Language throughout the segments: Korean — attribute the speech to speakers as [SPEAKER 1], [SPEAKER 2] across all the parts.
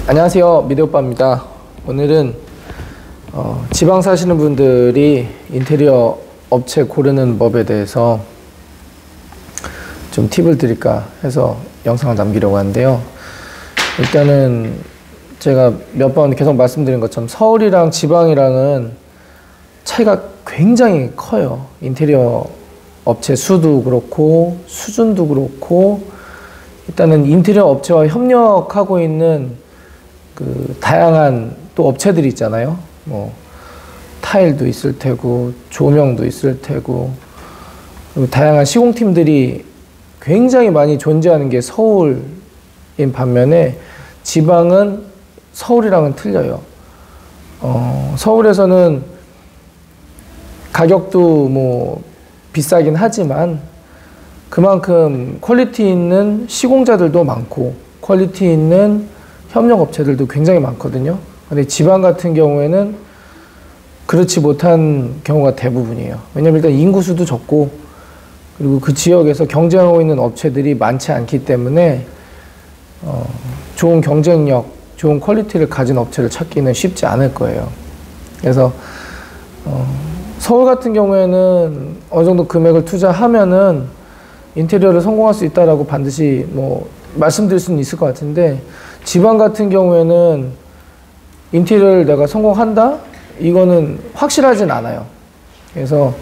[SPEAKER 1] 안녕하세요, 미래오빠입니다. 오늘은 지방 사시는 분들이 인테리어 업체 고르는 법에 대해서 좀 팁을 드릴까 해서 영상을 남기려고 하는데요. 일단은 제가 몇 번 계속 말씀드린 것처럼 서울이랑 지방이랑은 차이가 굉장히 커요. 인테리어 업체 수도 그렇고 수준도 그렇고, 일단은 인테리어 업체와 협력하고 있는 그 다양한 또 업체들이 있잖아요. 뭐 타일도 있을 테고 조명도 있을 테고, 그리고 다양한 시공팀들이 굉장히 많이 존재하는 게 서울인 반면에 지방은 서울이랑은 틀려요. 서울에서는 가격도 뭐 비싸긴 하지만 그만큼 퀄리티 있는 시공자들도 많고 퀄리티 있는 협력업체들도 굉장히 많거든요. 근데 지방 같은 경우에는 그렇지 못한 경우가 대부분이에요. 왜냐면 일단 인구수도 적고, 그리고 그 지역에서 경쟁하고 있는 업체들이 많지 않기 때문에 좋은 경쟁력, 좋은 퀄리티를 가진 업체를 찾기는 쉽지 않을 거예요. 그래서 서울 같은 경우에는 어느 정도 금액을 투자하면은 인테리어를 성공할 수 있다라고 반드시 뭐 말씀드릴 수는 있을 것 같은데, 지방 같은 경우에는 인테리어를 내가 성공한다? 이거는 확실하진 않아요. 그래서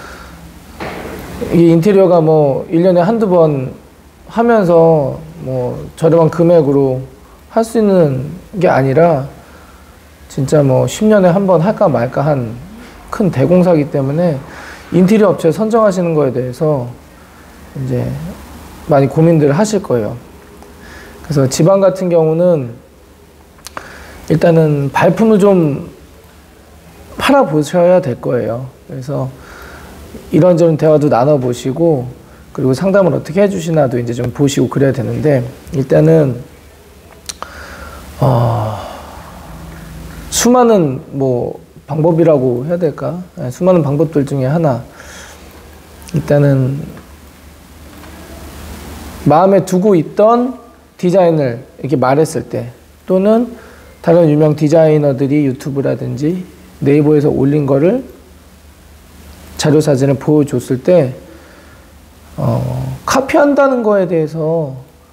[SPEAKER 1] 이 인테리어가 뭐 1년에 한두 번 하면서 뭐 저렴한 금액으로 할 수 있는 게 아니라 진짜 뭐 10년에 한 번 할까 말까 한 큰 대공사이기 때문에 인테리어 업체 선정하시는 거에 대해서 이제 많이 고민들을 하실 거예요. 그래서 지방 같은 경우는 일단은 발품을 좀 팔아보셔야 될 거예요. 그래서 이런저런 대화도 나눠보시고, 그리고 상담을 어떻게 해주시나도 이제 좀 보시고 그래야 되는데, 일단은 수많은 뭐 방법이라고 해야 될까? 수많은 방법들 중에 하나, 일단은 마음에 두고 있던 디자인을 이렇게 말했을 때, 또는 다른 유명 디자이너들이 유튜브라든지 네이버에서 올린 거를 자료 사진을 보여줬을 때 카피한다는 거에 대해서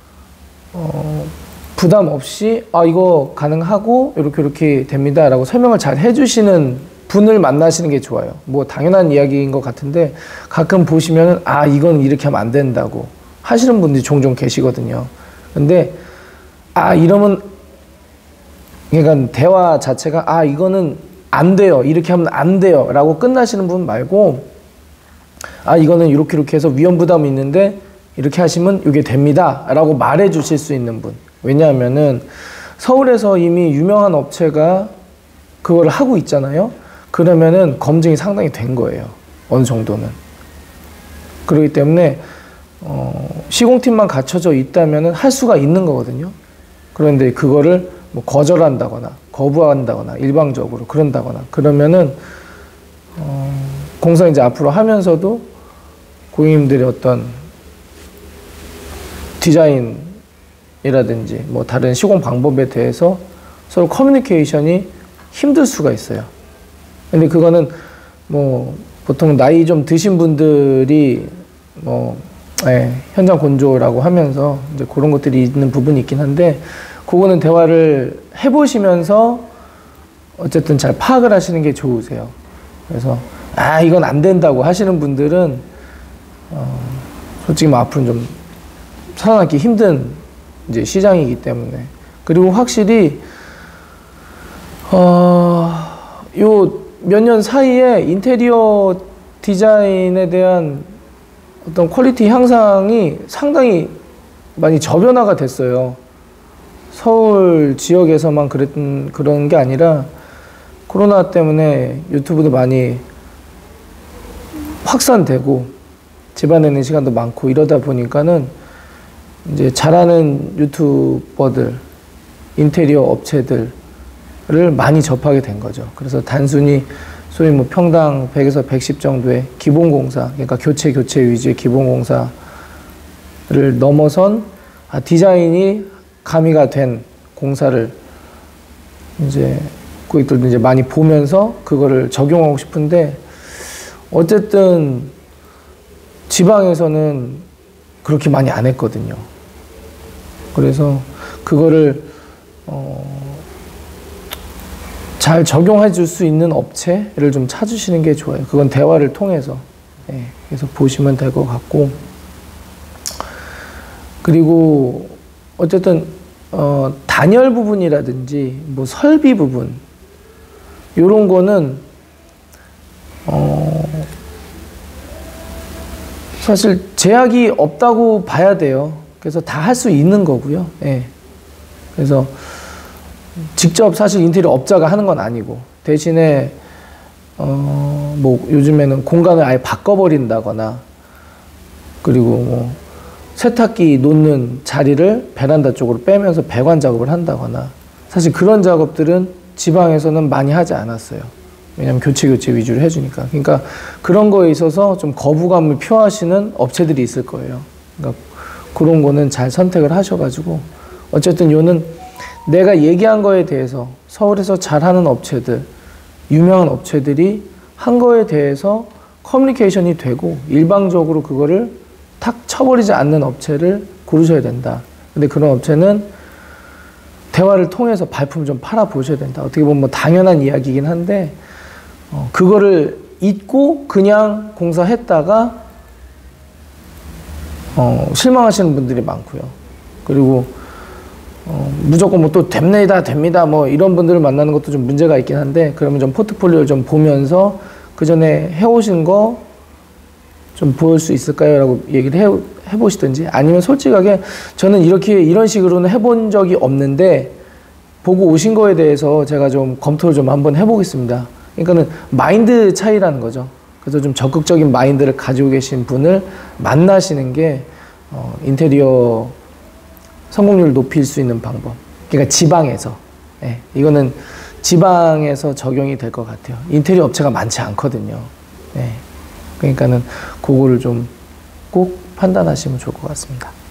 [SPEAKER 1] 부담 없이 이거 가능하고 이렇게 됩니다 라고 설명을 잘 해주시는 분을 만나시는 게 좋아요. 뭐 당연한 이야기인 것 같은데 가끔 보시면은 이건 이렇게 하면 안 된다고 하시는 분들이 종종 계시거든요. 근데 이러면, 그러니까 대화 자체가 이거는 안 돼요, 이렇게 하면 안 돼요 라고 끝나시는 분 말고, 이거는 이렇게 해서 위험 부담이 있는데 이렇게 하시면 이게 됩니다 라고 말해 주실 수 있는 분. 왜냐하면은 서울에서 이미 유명한 업체가 그걸 하고 있잖아요. 그러면은 검증이 상당히 된 거예요, 어느 정도는. 그렇기 때문에 시공팀만 갖춰져 있다면은 할 수가 있는 거거든요. 그런데 그거를 뭐 거절한다거나 거부한다거나 일방적으로 그런다거나 그러면은 공사 이제 앞으로 하면서도 고객님들의 어떤 디자인이라든지 뭐 다른 시공 방법에 대해서 서로 커뮤니케이션이 힘들 수가 있어요. 근데 그거는 뭐 보통 나이 좀 드신 분들이 뭐 현장 건조라고 하면서 이제 그런 것들이 있는 부분이 있긴 한데, 그거는 대화를 해보시면서 어쨌든 잘 파악을 하시는 게 좋으세요. 그래서 이건 안 된다고 하시는 분들은 솔직히 뭐 앞으로는 좀 살아남기 힘든 이제 시장이기 때문에. 그리고 확실히 요 몇 년 사이에 인테리어 디자인에 대한 어떤 퀄리티 향상이 상당히 많이 저변화가 됐어요. 서울 지역에서만 그런 게 아니라 코로나 때문에 유튜브도 많이 확산되고 집안에 있는 시간도 많고 이러다 보니까는 이제 잘하는 유튜버들, 인테리어 업체들을 많이 접하게 된 거죠. 그래서 단순히 소위 뭐 평당 100에서 110 정도의 기본공사, 그러니까 교체 위주의 기본공사를 넘어선 디자인이 가미가 된 공사를 이제 고객들도 이제 많이 보면서 그거를 적용하고 싶은데 어쨌든 지방에서는 그렇게 많이 안 했거든요. 그래서 그거를 잘 적용해 줄 수 있는 업체를 좀 찾으시는 게 좋아요. 그건 대화를 통해서. 예, 그래서 보시면 될 것 같고. 그리고 어쨌든 단열 부분이라든지 뭐 설비 부분 요런 거는 사실 제약이 없다고 봐야 돼요. 그래서 다 할 수 있는 거고요. 예. 그래서 직접 사실 인테리어 업자가 하는 건 아니고 대신에 뭐 요즘에는 공간을 아예 바꿔버린다거나 그리고 뭐 세탁기 놓는 자리를 베란다 쪽으로 빼면서 배관 작업을 한다거나 사실 그런 작업들은 지방에서는 많이 하지 않았어요. 왜냐하면 교체 위주로 해주니까. 그러니까 그런 거에 있어서 좀 거부감을 표하시는 업체들이 있을 거예요. 그러니까 그런 거는 잘 선택을 하셔가지고 어쨌든 요는 내가 얘기한 거에 대해서 서울에서 잘하는 업체들, 유명한 업체들이 한 거에 대해서 커뮤니케이션이 되고 일방적으로 그거를 탁 쳐버리지 않는 업체를 고르셔야 된다. 근데 그런 업체는 대화를 통해서 발품을 좀 팔아보셔야 된다. 어떻게 보면 뭐 당연한 이야기이긴 한데 그거를 잊고 그냥 공사했다가 실망하시는 분들이 많고요. 그리고 무조건 뭐 또 됩니다 뭐 이런 분들을 만나는 것도 좀 문제가 있긴 한데 그러면 좀 포트폴리오를 좀 보면서 그 전에 해오신 거 좀 보일 수 있을까요? 라고 얘기를 해보시든지 아니면 솔직하게 저는 이런 식으로는 해본 적이 없는데 보고 오신 거에 대해서 제가 좀 검토를 좀 한번 해보겠습니다. 그러니까는 마인드 차이라는 거죠. 그래서 좀 적극적인 마인드를 가지고 계신 분을 만나시는 게 인테리어 성공률을 높일 수 있는 방법. 그러니까 지방에서. 예, 이거는 지방에서 적용이 될 것 같아요. 인테리어 업체가 많지 않거든요. 예, 그러니까는 그거를 좀 꼭 판단하시면 좋을 것 같습니다.